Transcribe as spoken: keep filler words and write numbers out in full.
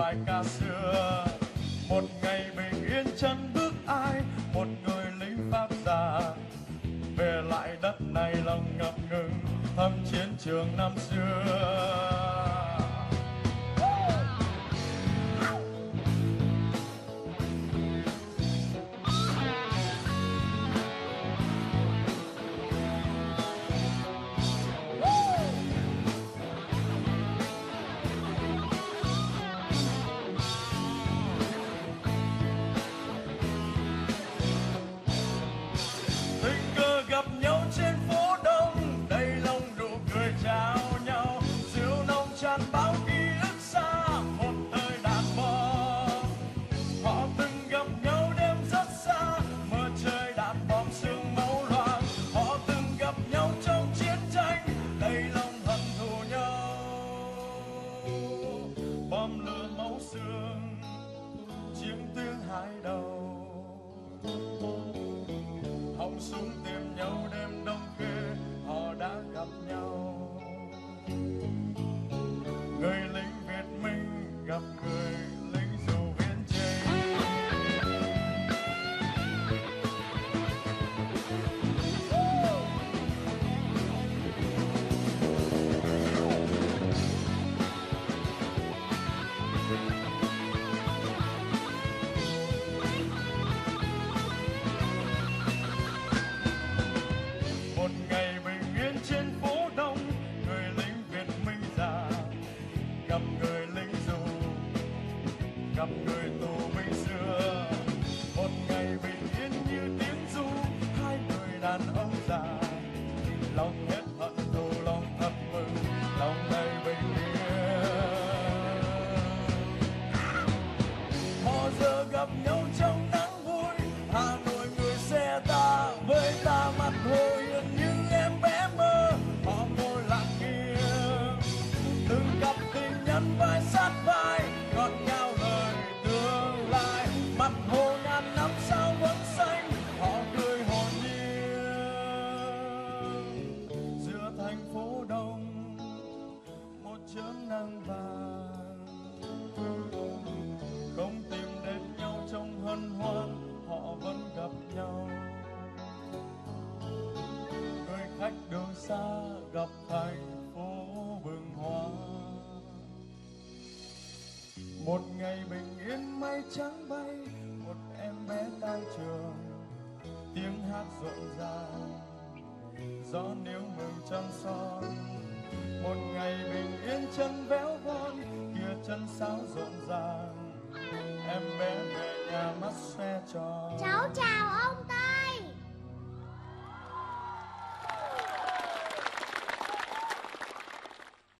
bài ca xưa. Một ngày bình yên chân bước ai, một người lính Pháp già về lại đất này lòng ngập ngừng thăm chiến trường năm xưa. Gặp nhau trên phố đông, đầy lòng nụ cười chào nhau, rượu nồng tràn bao ký ức xa một thời đàn bom. Họ từng gặp nhau đêm rất xa, mơ trời đạn bom sương máu loạn. Họ từng gặp nhau trong chiến tranh, đầy lòng hận thù nhau. Bom lửa máu xương chiếm tiếng hai đầu, họng súng tìm nhau đêm đông khuya họ đã gặp nhau. Người lính Việt Minh gặp người lính dù biên chinh. Một ngày bình yên trên phố đông, người lính Việt Minh già gặp người lính dù, gặp người tù binh xưa. Một ngày bình yên như tiếng ru, hai người đàn ông già lòng hết hận thù, lòng thật mừng, lòng đầy bình yên. Họ giờ gặp nhau trong nắng vui, Hà Nội người xe ta với ta mặt hồ yên như em bé mơ. Họ ngồi lặng nghiêng, từng cặp tình nhân vai sát vai, ngọt ngào lời tương lai. Mặt hồ ngàn năm sao vẫn xanh, họ cười hồn nhiên giữa thành phố đông một chớm nắng vàng. Không tìm đến nhau trong hân hoan, họ vẫn gặp nhau. Người khách đường xa gặp thành phố bừng hoa. Một ngày bình yên mây trắng bay, một em bé đang trường, tiếng hát rộn ràng, gió níu mừng trăng son. Một ngày bình yên chân véo von, kia chân sáo rộn ràng, em bé về nhà mắt xoe tròn. Cháu chào ông ta.